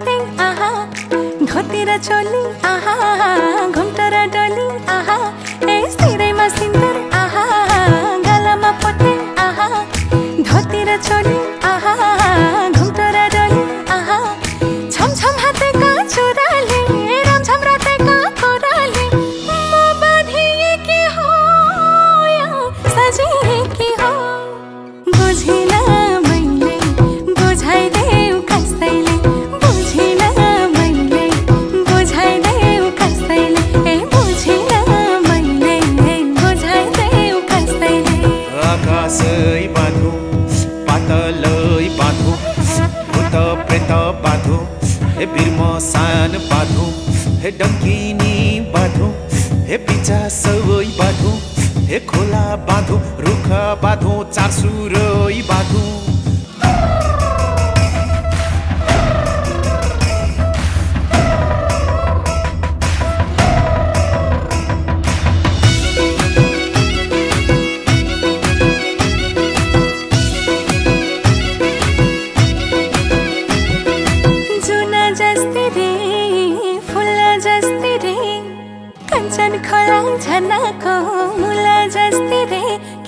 पत्ते आहा धोती र चोली आहा घुम्टो र डोली आहा ए सिरैमा सिन्दुर आहा गलामा पत्ते आहा धोती र चोली आहा घुम्टो र डोली आहा छमछम हातेका चुराले रमझम रातेका कोराले म बाँधिए कि हो या सजिए कि हो बुझिन मैले बुझाइदेऊ कसैले बुझिन मैले बुझाइदेऊ कसैले ए बुझिन मैले बुझाइदेऊ कसैले आकाशै बाँधु पातलै बाँधु भूत प्रेत बाँधु हे बिर्मसान बाँधु हे डङ्किनी बाँधु हे पिचा सबै बाँधु हे खोला बाँधु रुख बाँधु चारसुरै बाँधु जुना जस्ती रे फुला जस्ती रे कञ्चन खोला झनाको मुला जस्ती रे